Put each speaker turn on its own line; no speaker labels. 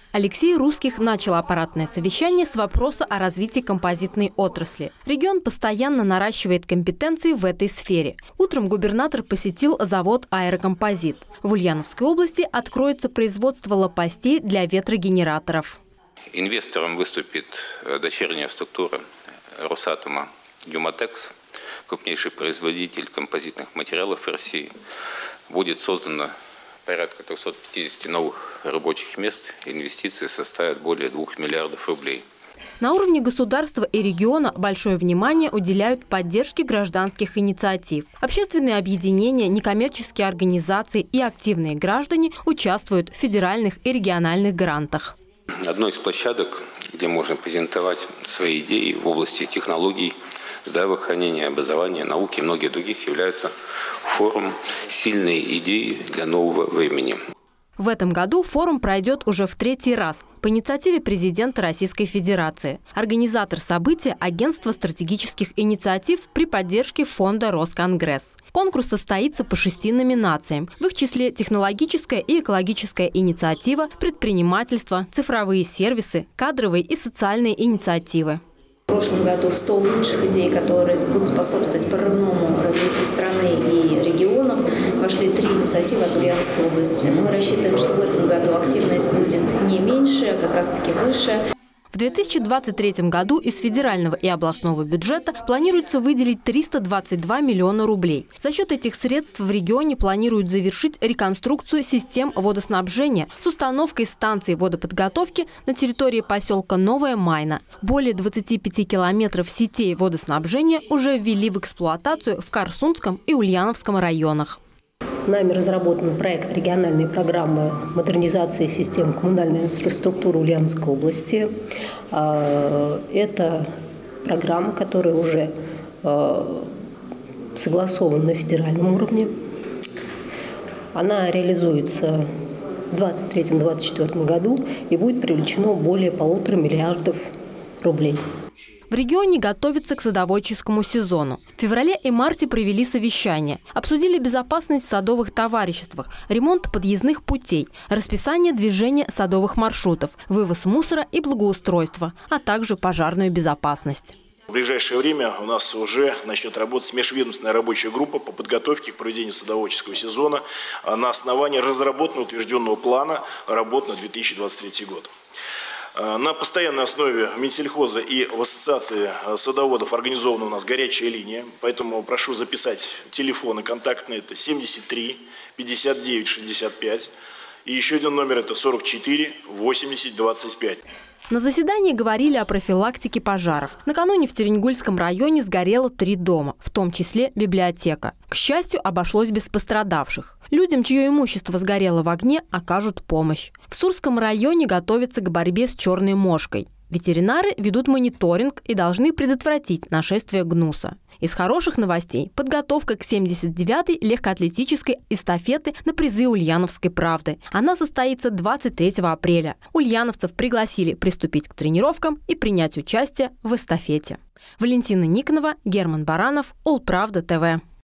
Алексей Русских начал аппаратное совещание с вопроса о развитии композитной отрасли. Регион постоянно наращивает компетенции в этой сфере. Утром губернатор посетил завод «Аэрокомпозит». В Ульяновской области откроется производство лопастей для ветрогенераторов.
Инвестором выступит дочерняя структура Росатома «Юматекс», крупнейший производитель композитных материалов в России. Будет создано порядка 350 новых рабочих мест. Инвестиции составят более 2 миллиардов рублей.
На уровне государства и региона большое внимание уделяют поддержке гражданских инициатив. Общественные объединения, некоммерческие организации и активные граждане участвуют в федеральных и региональных грантах.
Одной из площадок, где можно презентовать свои идеи в области технологий, здравоохранения, образования, науки и многих других, является форум «Сильные идеи для нового времени».
В этом году форум пройдет уже в 3-й раз по инициативе президента Российской Федерации. Организатор события – Агентство стратегических инициатив при поддержке фонда «Росконгресс». Конкурс состоится по 6 номинациям. В их числе технологическая и экологическая инициатива, предпринимательство, цифровые сервисы, кадровые и социальные инициативы.
В прошлом году в 100 лучших идей, которые будут способствовать прорывному развитию страны и регионов, вошли 3 инициативы от Ульяновской области. Мы рассчитываем, что в этом году активность будет не меньше, а как раз-таки выше.
В 2023 году из федерального и областного бюджета планируется выделить 322 миллиона рублей. За счет этих средств в регионе планируют завершить реконструкцию систем водоснабжения с установкой станции водоподготовки на территории поселка Новая Майна. Более 25 километров сетей водоснабжения уже ввели в эксплуатацию в Корсунском и Ульяновском районах.
Нами разработан проект региональной программы модернизации систем коммунальной инфраструктуры Ульяновской области. Это программа, которая уже согласована на федеральном уровне. Она реализуется в 2023-2024 году и будет привлечено более 1,5 миллиардов рублей.
В регионе готовятся к садоводческому сезону. В феврале и марте провели совещание. Обсудили безопасность в садовых товариществах, ремонт подъездных путей, расписание движения садовых маршрутов, вывоз мусора и благоустройство, а также пожарную безопасность.
В ближайшее время у нас уже начнет работать межведомственная рабочая группа по подготовке к проведению садоводческого сезона на основании разработанного утвержденного плана работ на 2023 год. На постоянной основе Минсельхоза и в ассоциации садоводов организована у нас горячая линия, поэтому прошу записать телефоны контактные, это 73 59 65, и еще один номер это 44 80 25.
На заседании говорили о профилактике пожаров. Накануне в Теренгульском районе сгорело 3 дома, в том числе библиотека. К счастью, обошлось без пострадавших. Людям, чье имущество сгорело в огне, окажут помощь. В Сурском районе готовятся к борьбе с черной мошкой. Ветеринары ведут мониторинг и должны предотвратить нашествие гнуса. Из хороших новостей – подготовка к 79-й легкоатлетической эстафеты на призы Ульяновской правды. Она состоится 23 апреля. Ульяновцев пригласили приступить к тренировкам и принять участие в эстафете. Валентина Никонова, Герман Баранов, Улправда ТВ.